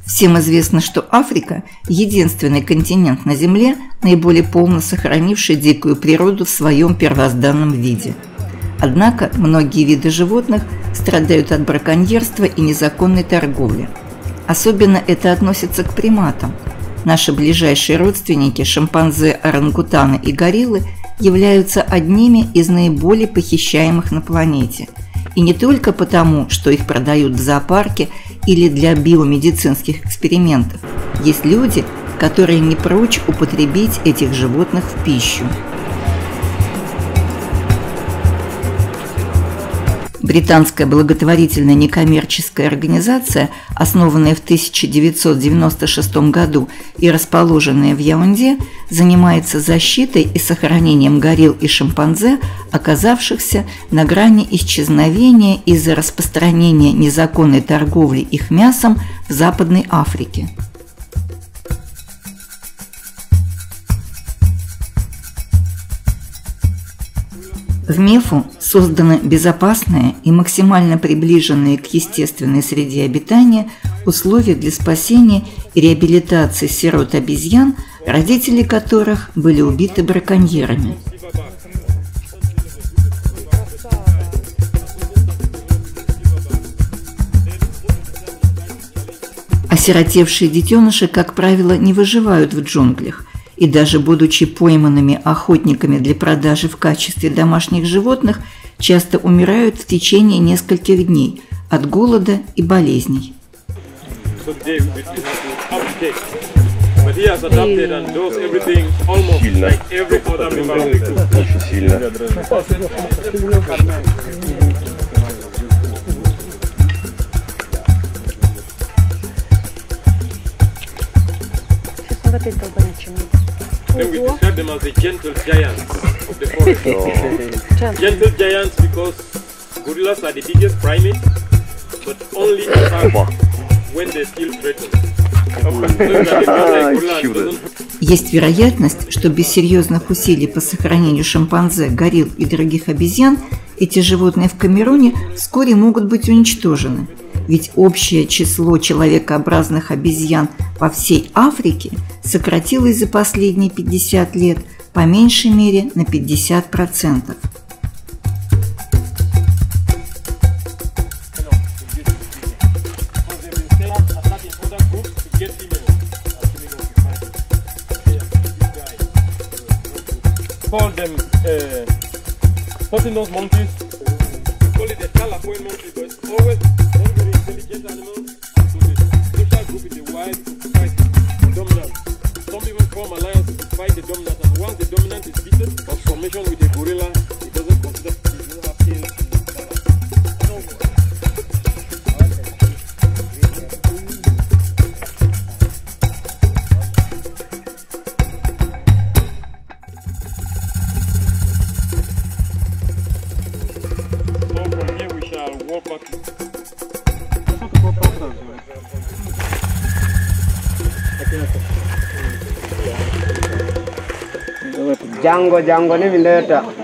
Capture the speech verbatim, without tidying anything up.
Всем известно, что Африка – единственный континент на Земле, наиболее полно сохранивший дикую природу в своем первозданном виде. Однако многие виды животных страдают от браконьерства и незаконной торговли. Особенно это относится к приматам. Наши ближайшие родственники – шимпанзе, орангутаны и гориллы – являются одними из наиболее похищаемых на планете. И не только потому, что их продают в зоопарке или для биомедицинских экспериментов. Есть люди, которые не прочь употребить этих животных в пищу. Британская благотворительная некоммерческая организация, основанная в тысяча девятьсот девяносто шестом году и расположенная в Яунде, занимается защитой и сохранением горилл и шимпанзе, оказавшихся на грани исчезновения из-за распространения незаконной торговли их мясом в Западной Африке. В МЕФу созданы безопасные и максимально приближенные к естественной среде обитания условия для спасения и реабилитации сирот обезьян, родители которых были убиты браконьерами. Осиротевшие детеныши, как правило, не выживают в джунглях, и даже будучи пойманными охотниками для продажи в качестве домашних животных, часто умирают в течение нескольких дней от голода и болезней. Then we describe them as the gentle giants of the forest. Gentle giants because gorillas are the biggest primates, but only when they feel threatened. Есть вероятность, что без серьезных усилий по сохранению шимпанзе, горилл и других обезьян эти животные в Камеруне вскоре могут быть уничтожены. Ведь общее число человекообразных обезьян по всей Африке сократилось за последние пятьдесят лет по меньшей мере на пятьдесят процентов. Django, Django ni vileta.